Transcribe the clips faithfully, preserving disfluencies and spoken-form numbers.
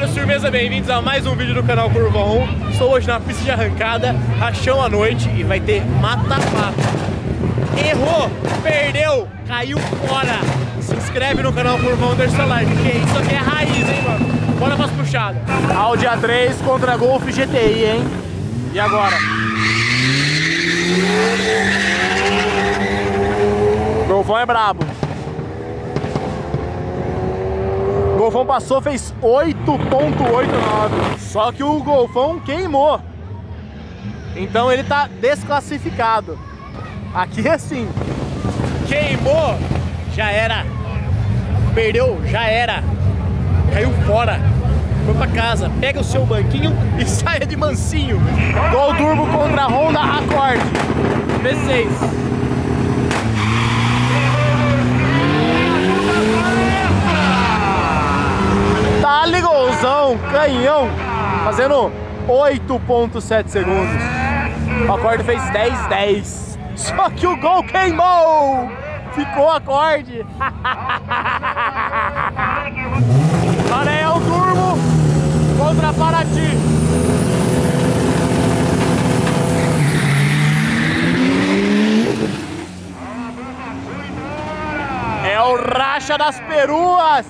galera, firmeza, bem-vindos a mais um vídeo do canal Curva um. Estou hoje na pista de arrancada, rachão à noite e vai ter mata-mata. Errou, perdeu, caiu fora. Se inscreve no canal Curva um, deixa o like, porque isso aqui é raiz, hein, mano? Bora pras puxadas. Audi A três contra Golf G T I, hein? E agora? Golfão é brabo. Golfão passou, fez oito ponto oitenta e nove. Só que o Golfão queimou. Então ele tá desclassificado. Aqui é assim. Queimou, já era. Perdeu, já era. Caiu fora. Foi pra casa. Pega o seu banquinho e saia de mansinho. Gol turbo contra a Honda Accord V seis. Dá-lhe golzão, canhão, fazendo oito ponto sete segundos. O Accord fez dez dez. Só que o gol queimou. Ficou Accord. Agora é o turbo contra Paraty. É o racha das peruas.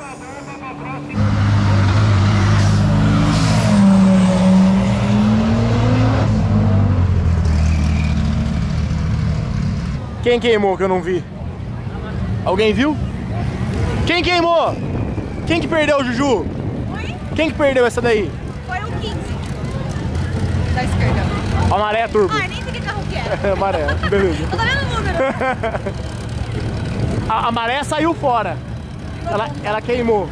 Quem queimou que eu não vi? Alguém viu? Quem queimou? Quem que perdeu, Juju? Oi? Quem que perdeu essa daí? Foi o quinze. Da esquerda. A maré turbo. Ah, nem sei que carro que é. A maré, beleza. Eu tô vendo o número. a, a maré saiu fora. Ela, ela queimou.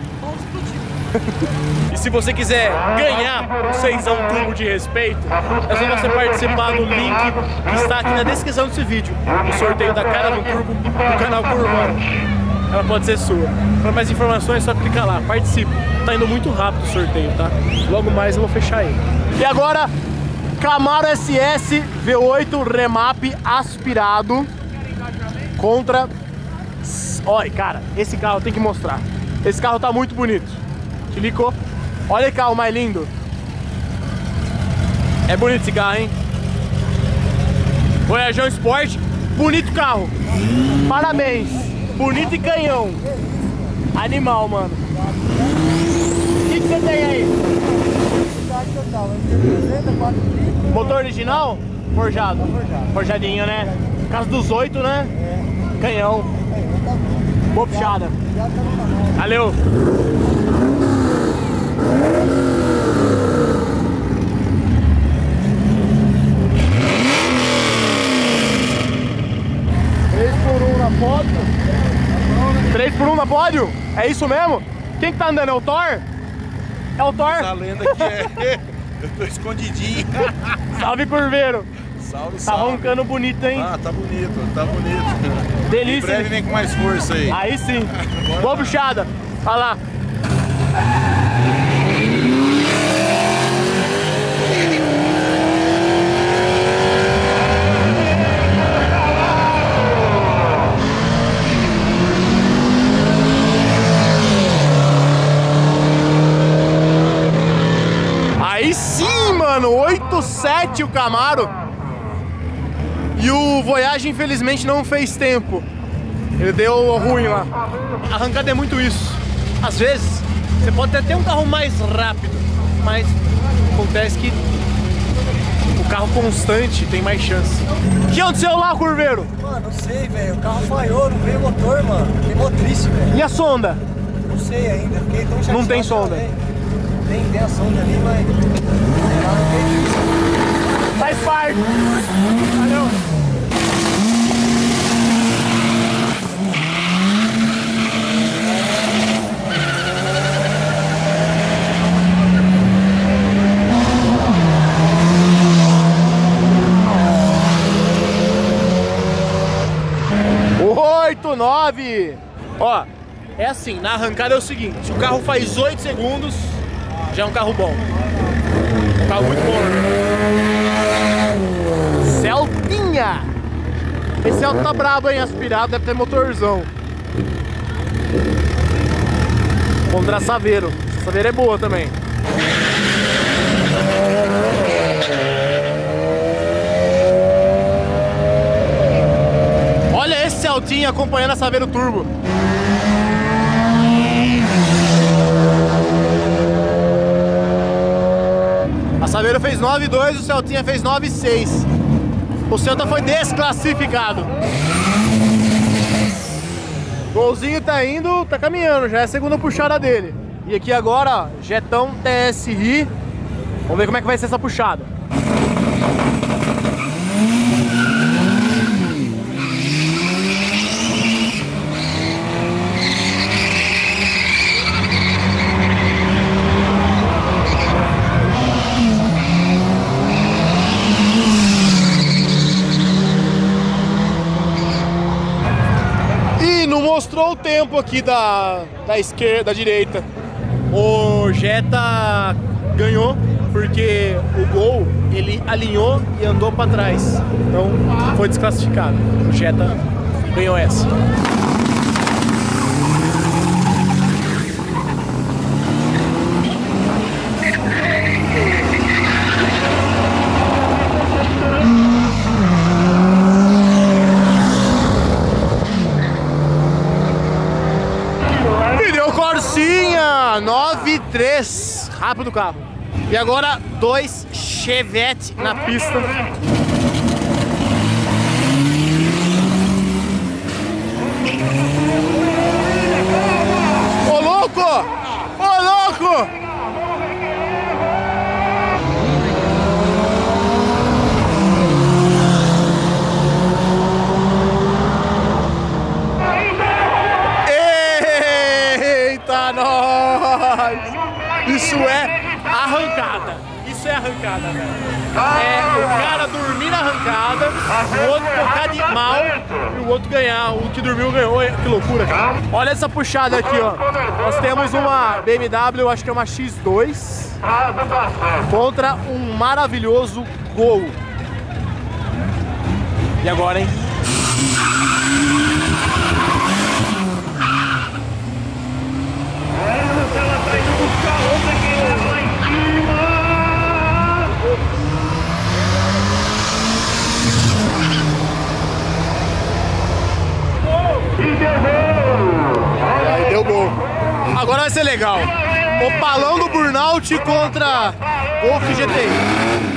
E se você quiser ganhar o seisão turbo de respeito, é só você participar do link que está aqui na descrição desse vídeo. O sorteio da Caravan Turbo do canal Curva um. Ela pode ser sua. Para mais informações é só clicar lá, participe. Tá indo muito rápido o sorteio, tá? Logo mais eu vou fechar ele. E agora, Camaro S S V oito Remap aspirado contra... Olha, cara, esse carro tem que mostrar. Esse carro tá muito bonito. Clicou. Olha que carro mais lindo. É bonito esse carro, hein? Voyageão Sport. Bonito carro. Parabéns. Bonito e canhão. Animal, mano. O que, que você tem aí? Motor original? Forjado. Forjadinho, né? Casa dos oito, né? Canhão. Boa puxada. Valeu. três por um na pódio. três por um na pódio? É isso mesmo? Quem que tá andando? É o Thor? É o Thor? Essa lenda que é. Eu tô escondidinho. Salve, curveiro. Salve, tá salve. roncando bonito, hein? Ah, tá bonito, tá bonito. Delícia. Em breve vem com mais força aí. Aí sim. Boa puxada. Olha lá. Aí sim, mano. oito sete o Camaro. E o Voyage, infelizmente, não fez tempo. Ele deu ruim lá. A arrancada é muito isso. Às vezes, você pode até ter um carro mais rápido, mas acontece que o carro constante tem mais chance. O que aconteceu lá, curveiro? Mano, não sei, velho. O carro falhou, não veio motor, mano. Queimou triste, velho. E a sonda? Não sei ainda. Fiquei tão chateado. Não tem sonda? Tem, tem a sonda ali, mas... Faz parte. Valeu. oito nove. Ó, é assim, na arrancada é o seguinte, se o carro faz oito segundos, já é um carro bom. Um carro muito bom. Celtinha! Esse Celta tá brabo, hein? Aspirado, deve ter motorzão. Contra a Saveiro. A Saveiro é boa também. Olha esse Celtinha acompanhando a Saveiro Turbo. A Saveiro fez nove dois, o Celtinha fez nove seis. O Celta foi desclassificado. Golzinho tá indo, tá caminhando, já é a segunda puxada dele. E aqui agora, ó, Jetão T S I. Vamos ver como é que vai ser essa puxada. Mostrou o tempo aqui da, da esquerda, da direita. O Jetta ganhou porque o Gol ele alinhou e andou para trás, então foi desclassificado. O Jetta ganhou essa. nove três, rápido o carro. E agora dois Chevette na pista. Ô louco! Ô louco! Eita, nós! Isso é arrancada. Isso é arrancada, velho. É o cara dormir na arrancada, o outro tocar de mal e o outro ganhar. O que dormiu ganhou. Que loucura, cara. Olha essa puxada aqui, ó. Nós temos uma B M W, acho que é uma X dois, contra um maravilhoso Gol. E agora, hein? Aí deu gol. Agora vai ser legal. Opalão do Burnout contra Golf G T I.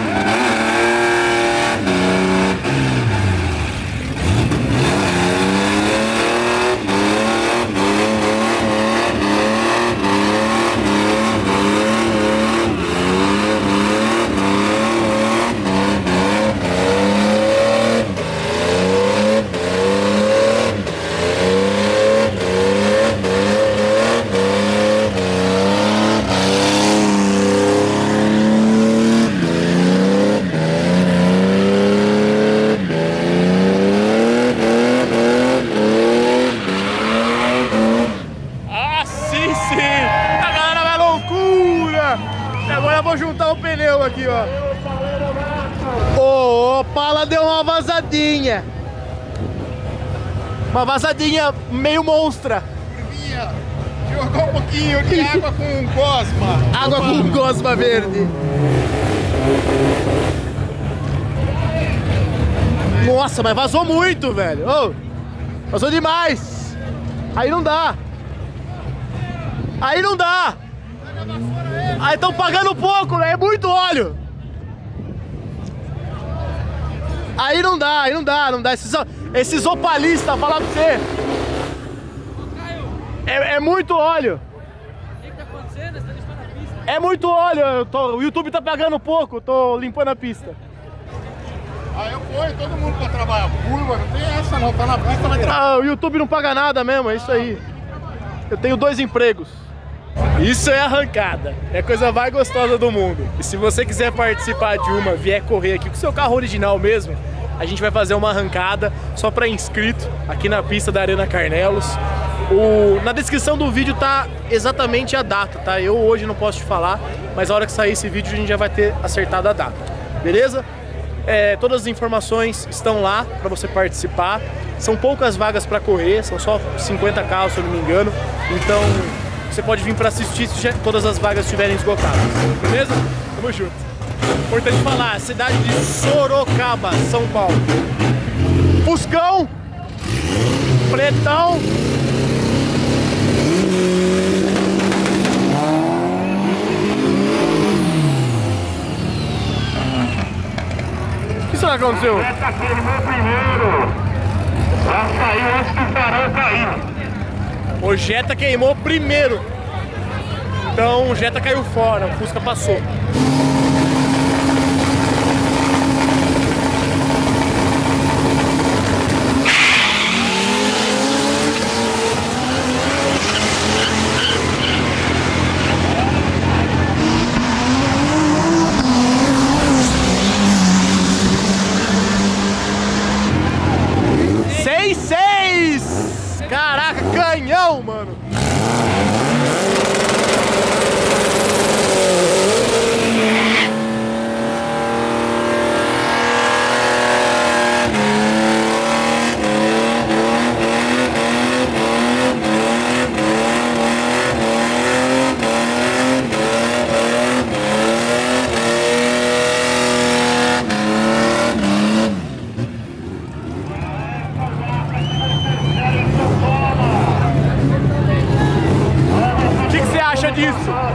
Aqui, ó. O Opala deu uma vazadinha. Uma vazadinha meio monstra. Jogou um pouquinho de água com gosma. Água com gosma verde. Nossa, mas vazou muito, velho. Oh, vazou demais. Aí não dá. Aí não dá. Aí estão pagando pouco, né? É muito óleo. Aí não dá, aí não dá, não dá. Esses, esses opalistas, falar pra você. É, é muito óleo. O que tá acontecendo? Você tá limpando a pista? É muito óleo. Eu tô, o YouTube tá pagando pouco, eu tô limpando a pista. Aí eu ponho todo mundo pra trabalhar. Curva, não tem essa não, tá na pista, vai trabalhar. Ah, o YouTube não paga nada mesmo, é isso aí. Eu tenho dois empregos. Isso é arrancada, é a coisa mais gostosa do mundo. E se você quiser participar de uma, vier correr aqui com o seu carro original mesmo, a gente vai fazer uma arrancada só para inscrito aqui na pista da Arena Carnelos. O... Na descrição do vídeo tá exatamente a data, tá? Eu hoje não posso te falar, mas a hora que sair esse vídeo a gente já vai ter acertado a data, beleza? É, todas as informações estão lá para você participar. São poucas vagas para correr, são só cinquenta carros, se eu não me engano. Então você pode vir para assistir se já todas as vagas estiverem esgotadas. Beleza? Tamo junto. Importante falar, cidade de Sorocaba, São Paulo. Fuscão, pretão. O que será que aconteceu? Jetta queimou primeiro. Já saiu antes que o farol cair. O Jetta queimou primeiro. Então o Jetta caiu fora, o Fusca passou. seis seis! Caraca, canhão, mano! Disso.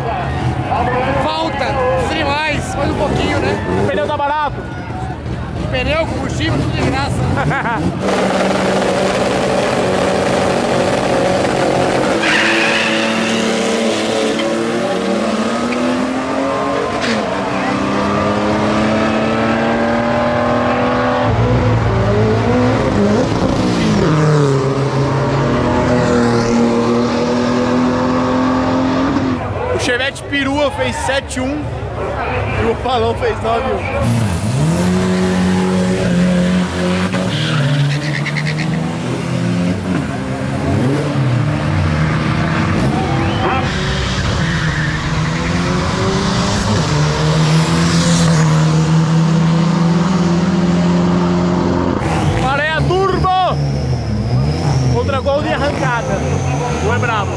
Falta demais, mais um pouquinho, né? O pneu tá barato? Pneu, combustível, tudo de graça. O Chevette Perua fez sete um e o Opalão fez nove um. Maré turbo! Contra gol de arrancada. O é bravo.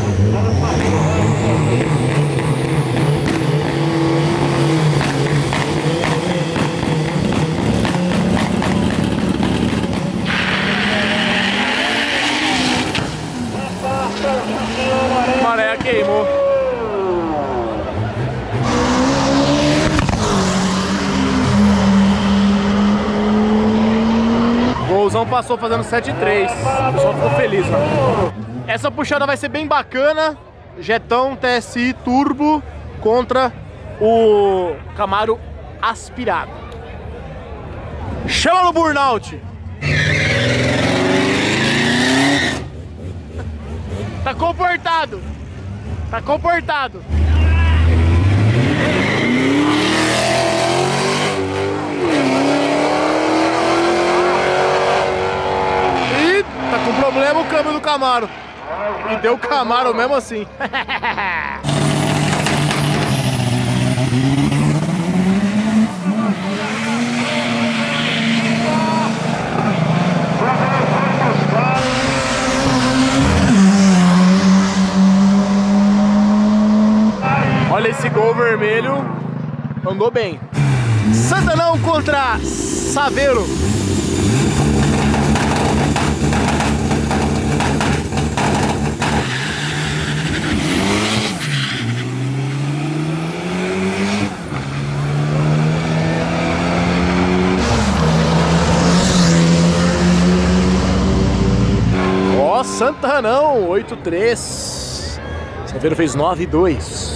Maré queimou. Golzão passou fazendo sete três. O pessoal ficou feliz, né? Essa puxada vai ser bem bacana. Jetão T S I Turbo contra o Camaro aspirado. Chama no burnout. Tá comportado. Tá comportado. Ih, tá com problema o câmbio do Camaro. E deu o Camaro mesmo assim. Olha esse Gol vermelho, andou bem. Santanão contra Saveiro. Ó, Santanão, oito três. Saveiro fez nove dois.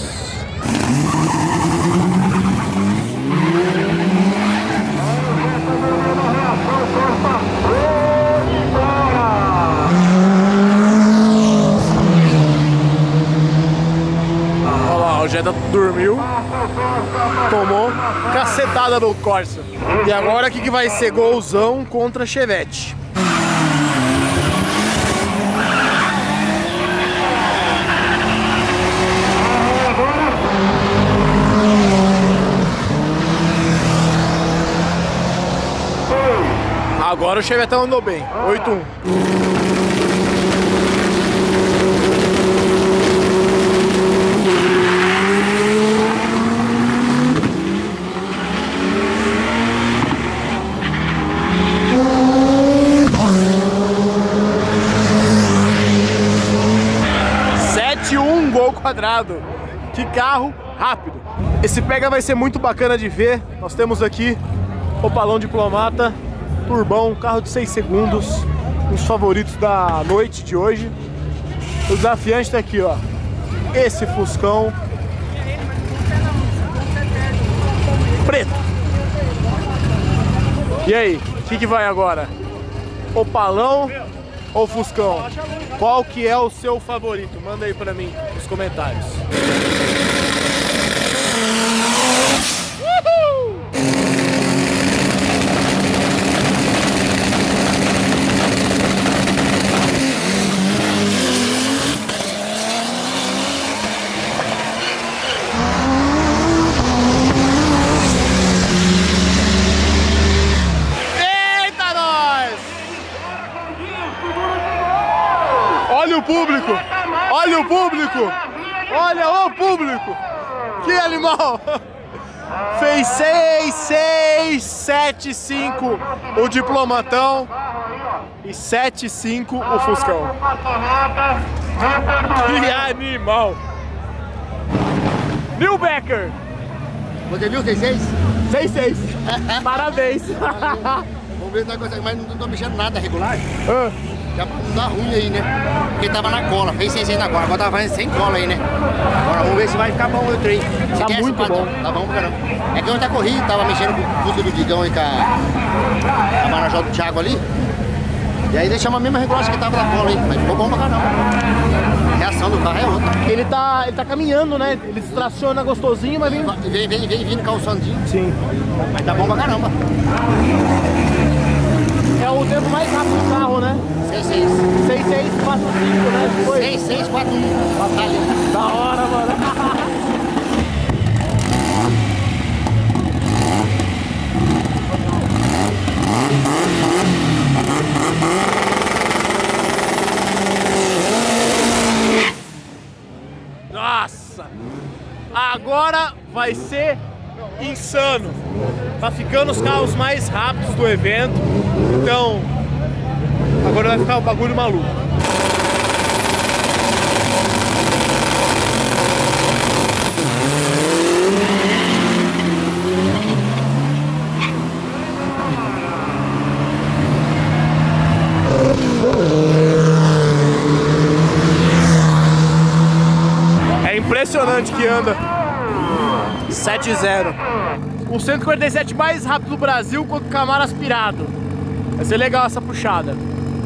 O Jetta dormiu, tomou cacetada no Corsa. E agora o que, que vai ser? Golzão contra Chevette. Agora o Chevetão andou bem, oito um. Que carro rápido. Esse pega vai ser muito bacana de ver. Nós temos aqui Opalão Diplomata, turbão, carro de seis segundos, um dos favoritos da noite de hoje. O desafiante tá aqui, ó. Esse Fuscão preto. E aí, o que, que vai agora? Opalão ou Fuscão? Qual que é o seu favorito? Manda aí pra mim nos comentários. Uhul! Eita, nós! Olha o público! Olha o público! Olha o público! Que animal! Fez seis, seis, sete, cinco o Diplomatão e sete, cinco o Fuscão. Que animal! Neil Becker! Você viu seis seis? seis seis. Parabéns! Vamos ver se nós conseguimos, mas não tô mexendo nada regular. Ah. Já pra não dar ruim aí, né? Porque tava na cola, fez seis seis na cola, agora tava fazendo sem cola aí, né? Agora vamos ver se vai ficar bom o trem. Tá quer muito bom. Tá bom pra caramba. É que ontem tá corrido, tava mexendo com o fusco do Digão aí com a, a Marajó do Thiago ali. E aí deixamos a mesma regulagem que tava na cola aí, mas ficou bom pra caramba. A reação do carro é outra. Ele tá, ele tá caminhando, né? Ele distraciona gostosinho, mas vem... Vem, vem, vem vindo calçandinho. Sim. Mas tá bom pra caramba. É o tempo mais rápido do carro, né? seis seis. seis seis quatro cinco, né? Foi. seis seis quatro um. Batalha. Da hora, mano. Nossa! Agora vai ser insano. Tá ficando os carros mais rápidos do evento. Então, agora vai ficar o bagulho maluco. É impressionante que anda sete zero. O cento e quarenta e sete mais rápido do Brasil com o Camaro aspirado. Vai ser legal essa puxada.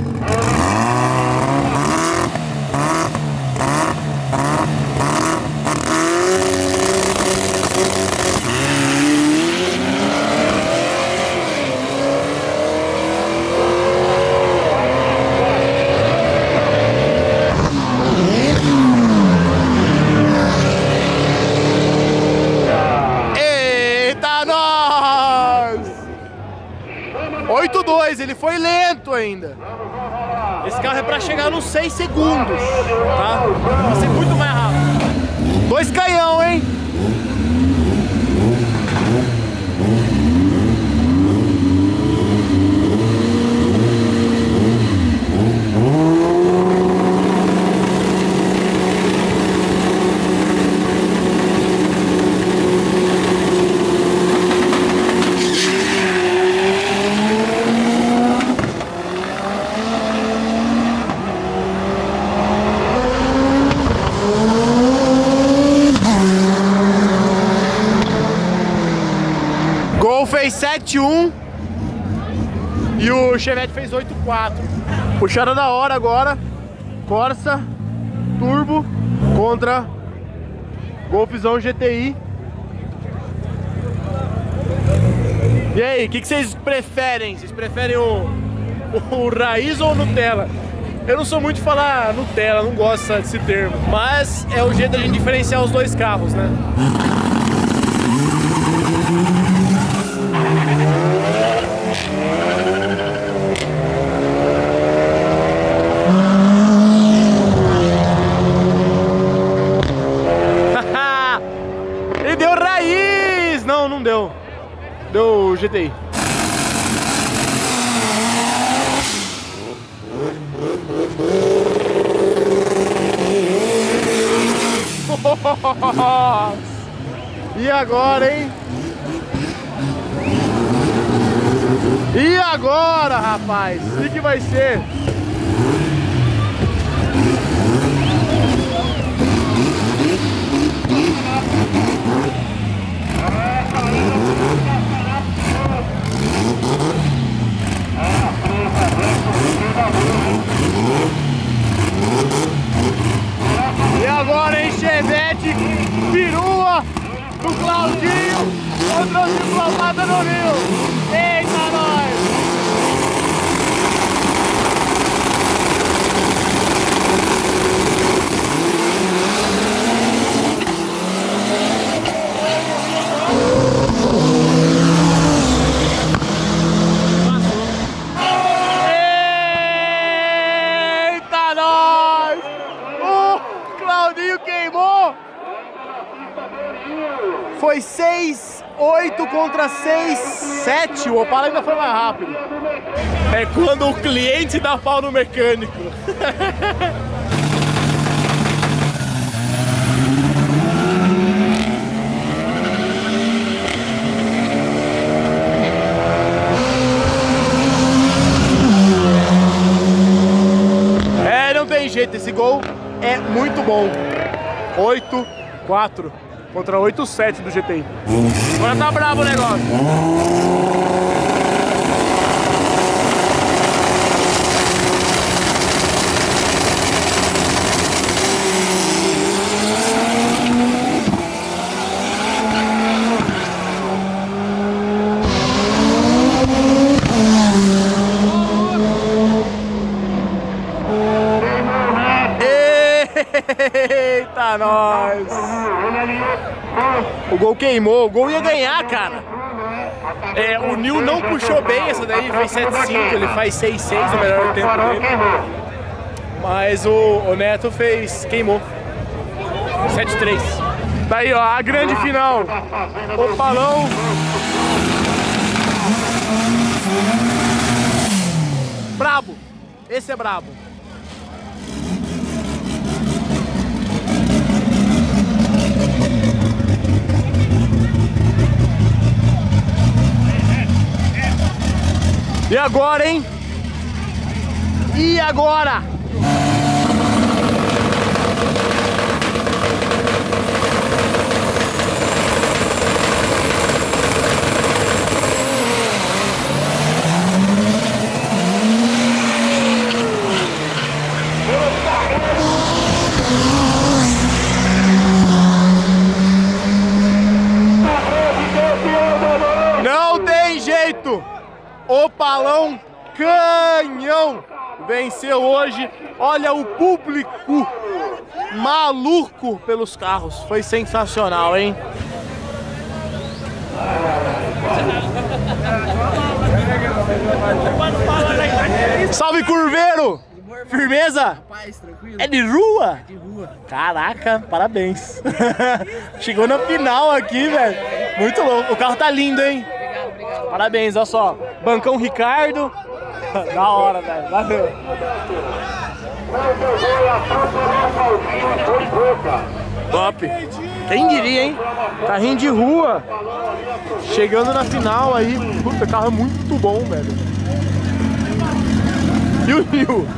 oito dois, ele foi lento ainda. Esse carro é pra chegar nos seis segundos, tá? Vai ser muito mais rápido. Dois canhão, hein? Fez sete um e o Chevette fez oito quatro. Puxada da hora agora. Corsa Turbo contra Golfzão G T I. E aí, o que, que vocês preferem? Vocês preferem o, o, o raiz ou o Nutella? Eu não sou muito de falar Nutella, não gosto desse termo, mas é o jeito da gente diferenciar os dois carros, né? Ele deu raiz! Não, não deu. Deu G T I. Nossa! E agora, hein? E agora, rapaz? O que, que vai ser? E agora, hein, Chevette, perua do Claudinho contra o diplomata do Rio. Eita, nós! Eita, nós! O Claudinho queimou! Foi seis oito contra seis sete, o Opala ainda foi mais rápido. É quando o cliente dá pau no mecânico. É, não tem jeito, esse gol é muito bom. oito quatro contra oito sete do G T I. Agora tá bravo o negócio. Eita, nós! O gol queimou, o gol ia ganhar, cara. É, o Nil não puxou bem essa daí, fez sete cinco, ele faz seis seis, o melhor tempo dele. Mas o, o Neto fez, queimou. sete três. Daí, ó, a grande final. Opalão. Brabo. Esse é brabo. E agora, hein? E agora? Não tem jeito! Opalão Canhão venceu hoje. Olha o público maluco pelos carros. Foi sensacional, hein? Salve, Curveiro! Firmeza? É de rua? É de rua. Caraca, parabéns. Chegou na final aqui, velho. Muito louco. O carro tá lindo, hein? Parabéns, olha só. Bancão Ricardo. Da hora, velho. Valeu. Top. Quem diria, hein? Carrinho de rua. Chegando na final aí. Puta, o carro é muito bom, velho. E o Nil?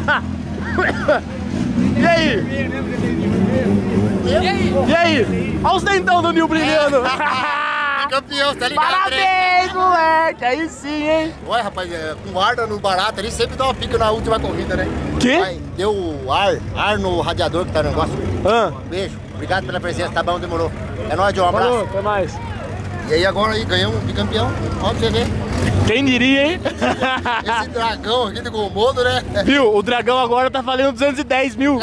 E aí? E aí? E aí? Olha os dentão do Nil brilhando. Campeão, tá ligado? Parabéns, moleque! Aí sim, hein? Ué, rapaz, é, com ar no barato ali, sempre dá uma pica na última corrida, né? Que? Vai, deu ar, ar no radiador que tá no negócio. Ah. Beijo, obrigado pela presença, tá bom, demorou. É nóis, João, um abraço. Falou, até mais. E aí agora aí, ganhamos um bicampeão, ó pra você ver. Quem diria, hein? Esse dragão aqui do Golmodo, né? Viu? O dragão agora tá valendo duzentos e dez mil.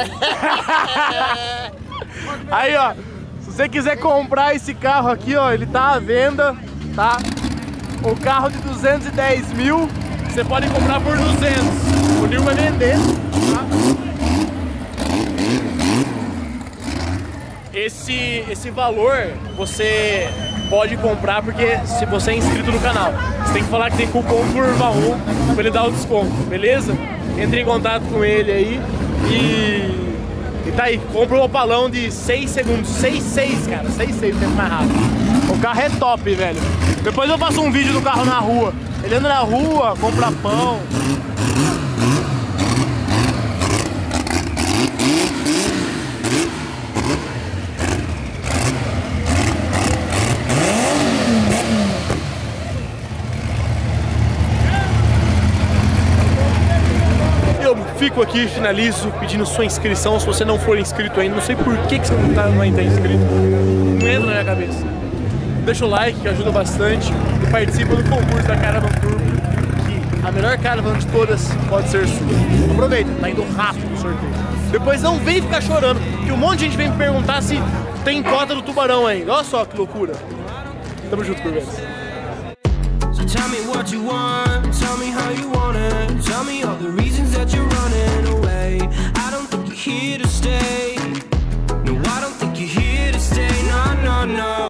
Aí, ó. Se você quiser comprar esse carro aqui, ó, ele tá à venda, tá? O carro de duzentos e dez mil, você pode comprar por duzentos. O Nil vai vender, tá? Esse, esse valor você pode comprar porque se você é inscrito no canal. Você tem que falar que tem cupom Curva um pra ele dar o desconto, beleza? Entre em contato com ele aí e... E tá aí, compra um opalão de seis segundos, seis, seis, cara, seis, seis, o tempo mais rápido. O carro é top, velho. Depois eu faço um vídeo do carro na rua. Ele anda na rua, compra pão. Eu fico aqui, finalizo pedindo sua inscrição. Se você não for inscrito ainda, não sei por que, que você não tá, não tá inscrito. Não entra na minha cabeça. Deixa o like, que ajuda bastante. E participa do concurso da Caravan Turbo, que a melhor caravan de todas pode ser sua. Aproveita, tá indo rápido o sorteio. Depois não vem ficar chorando, que um monte de gente vem me perguntar se tem cota do tubarão ainda. Olha só que loucura. Tamo junto, Curveiros. Tell me what you want, tell me how you want it, tell me all the reasons that you're running away. I don't think you're here to